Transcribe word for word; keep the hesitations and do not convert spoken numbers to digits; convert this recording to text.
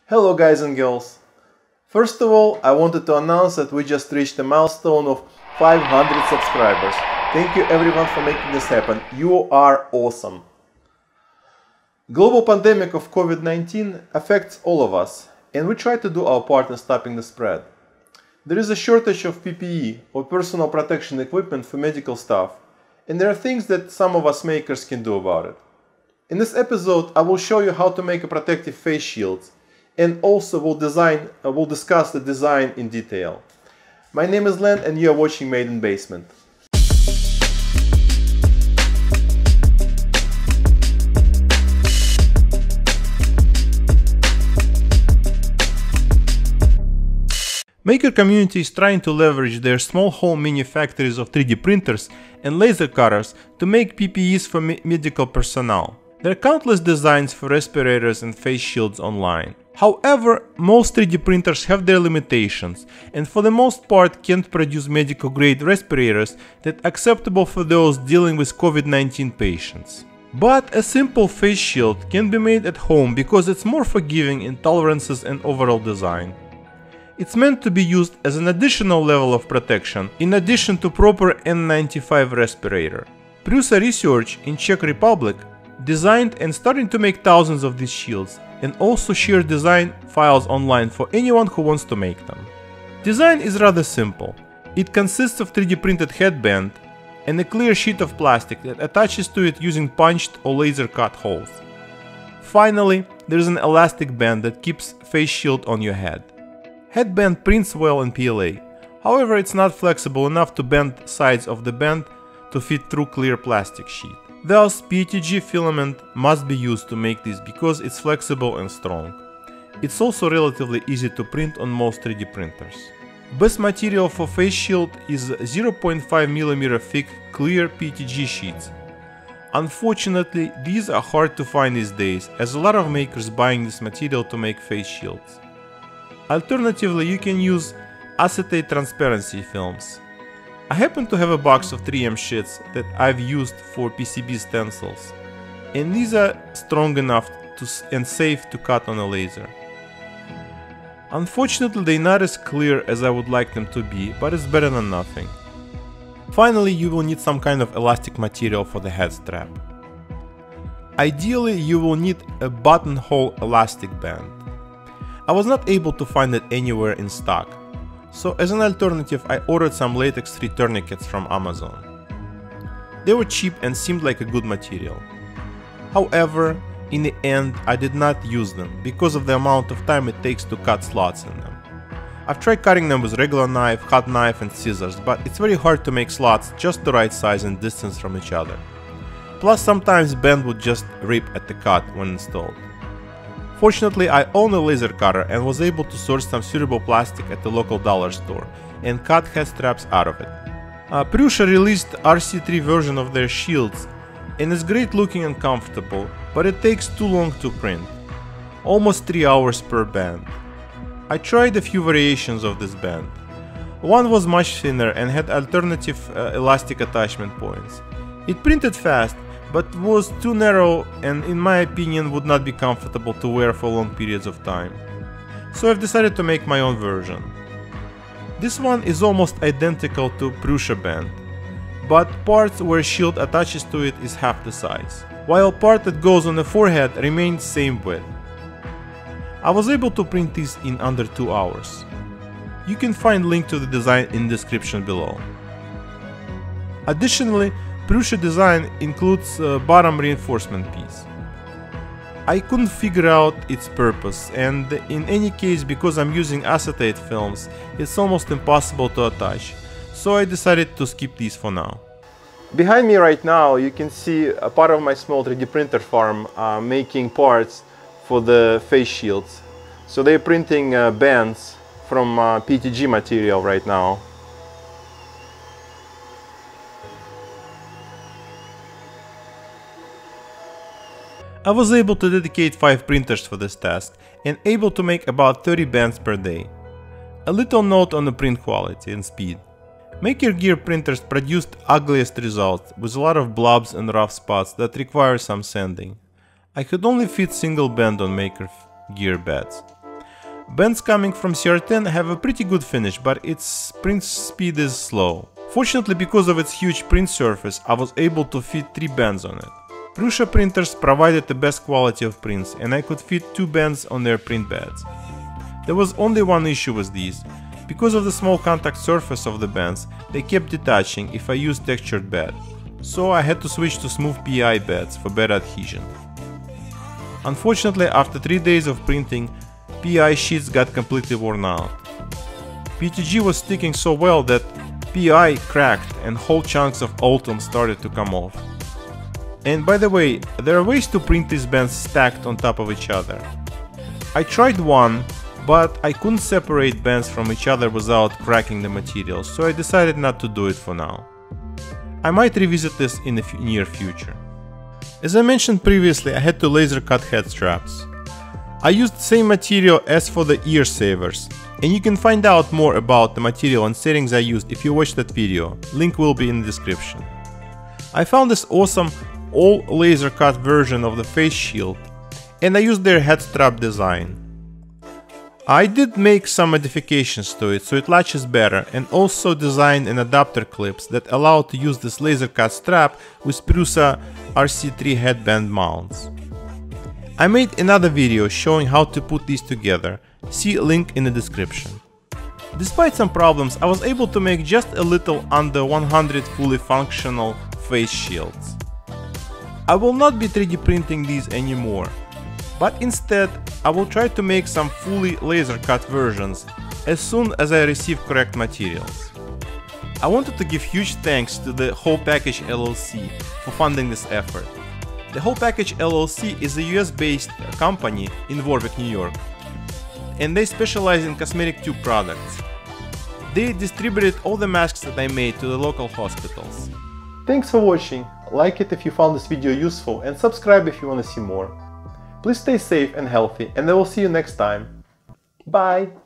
Hello guys and girls! First of all, I wanted to announce that we just reached a milestone of five hundred subscribers. Thank you everyone for making this happen. You are awesome! Global pandemic of COVID nineteen affects all of us, and we try to do our part in stopping the spread. There is a shortage of P P E or personal protection equipment for medical staff, and there are things that some of us makers can do about it. In this episode, I will show you how to make a protective face shield, and also we'll, design, uh, we'll discuss the design in detail. My name is Len and you are watching Made in Basement. Maker community is trying to leverage their small home mini factories of three D printers and laser cutters to make P P Es for me medical personnel. There are countless designs for respirators and face shields online. However, most three D printers have their limitations and for the most part can't produce medical grade respirators that are acceptable for those dealing with COVID nineteen patients. But a simple face shield can be made at home because it's more forgiving in tolerances and overall design. It's meant to be used as an additional level of protection in addition to proper N ninety-five respirator. Prusa Research in Czech Republic designed and starting to make thousands of these shields and also share design files online for anyone who wants to make them. Design is rather simple. It consists of three D printed headband and a clear sheet of plastic that attaches to it using punched or laser cut holes. Finally, there is an elastic band that keeps face shield on your head. Headband prints well in P L A, however it's not flexible enough to bend sides of the band to fit through clear plastic sheet. Thus, P E T G filament must be used to make this because it's flexible and strong. It's also relatively easy to print on most three D printers. Best material for face shield is zero point five millimeter thick clear P E T G sheets. Unfortunately, these are hard to find these days, as a lot of makers buying this material to make face shields. Alternatively, you can use acetate transparency films. I happen to have a box of three M sheets that I've used for P C B stencils, and these are strong enough to and safe to cut on a laser. Unfortunately, they're not as clear as I would like them to be, but it's better than nothing. Finally, you will need some kind of elastic material for the head strap. Ideally, you will need a buttonhole elastic band. I was not able to find it anywhere in stock, so as an alternative I ordered some latex free tourniquets from Amazon. They were cheap and seemed like a good material. However, in the end I did not use them because of the amount of time it takes to cut slots in them. I've tried cutting them with regular knife, hot knife and scissors, but it's very hard to make slots just the right size and distance from each other. Plus sometimes bend would just rip at the cut when installed. Fortunately, I own a laser cutter and was able to source some suitable plastic at the local dollar store and cut head straps out of it. Uh, Prusa released R C three version of their shields and it's great looking and comfortable, but it takes too long to print, almost three hours per band. I tried a few variations of this band. One was much thinner and had alternative uh, elastic attachment points. It printed fast, but was too narrow and in my opinion would not be comfortable to wear for long periods of time. So I've decided to make my own version. This one is almost identical to Prusa band, but parts where shield attaches to it is half the size, while part that goes on the forehead remains same width. I was able to print this in under two hours. You can find link to the design in the description below. Additionally, Prusa design includes a bottom reinforcement piece. I couldn't figure out its purpose, and in any case, because I'm using acetate films, it's almost impossible to attach, so I decided to skip these for now. Behind me right now you can see a part of my small three D printer farm uh, making parts for the face shields. So they're printing uh, bands from uh, P E T G material right now. I was able to dedicate five printers for this task and able to make about thirty bands per day. A little note on the print quality and speed. Maker Gear printers produced ugliest results with a lot of blobs and rough spots that require some sanding. I could only fit single band on Maker Gear beds. Bands coming from C R ten have a pretty good finish, but its print speed is slow. Fortunately, because of its huge print surface, I was able to fit three bands on it. Prusa printers provided the best quality of prints, and I could fit two bands on their print beds. There was only one issue with these. Because of the small contact surface of the bands, they kept detaching if I used textured bed. So I had to switch to smooth P I beds for better adhesion. Unfortunately, after three days of printing, P I sheets got completely worn out. P T G was sticking so well that P I cracked and whole chunks of Ultem started to come off. And by the way, there are ways to print these bands stacked on top of each other. I tried one, but I couldn't separate bands from each other without cracking the material, so I decided not to do it for now. I might revisit this in the f near future. As I mentioned previously, I had to laser cut head straps. I used the same material as for the ear savers, and you can find out more about the material and settings I used if you watch that video, link will be in the description. I found this awesome all laser cut version of the face shield, and I used their head strap design. I did make some modifications to it so it latches better, and also designed an adapter clips that allow to use this laser cut strap with Prusa R C three headband mounts. I made another video showing how to put these together, see link in the description. Despite some problems, I was able to make just a little under one hundred fully functional face shields. I will not be three D printing these anymore, but instead I will try to make some fully laser cut versions as soon as I receive correct materials. I wanted to give huge thanks to the Whole Package L L C for funding this effort. The Whole Package L L C is a U S based company in Warwick, New York, and they specialize in cosmetic tube products. They distributed all the masks that I made to the local hospitals. Thanks for watching, like it if you found this video useful, and subscribe if you want to see more. Please stay safe and healthy, and I will see you next time. Bye!